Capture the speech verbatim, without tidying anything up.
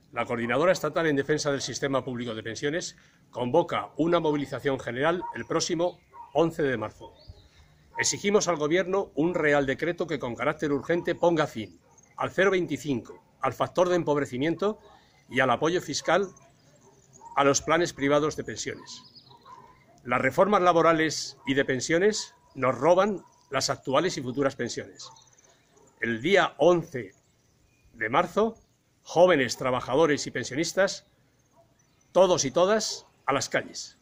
La Coordinadora Estatal en Defensa del Sistema Público de Pensiones convoca una movilización general el próximo once de marzo. Exigimos al Gobierno un Real Decreto que con carácter urgente ponga fin al cero coma veinticinco, al factor de empobrecimiento y al apoyo fiscal a los planes privados de pensiones. Las reformas laborales y de pensiones nos roban las actuales y futuras pensiones. El día once de marzo, jóvenes, trabajadores y pensionistas, todos y todas, a las calles.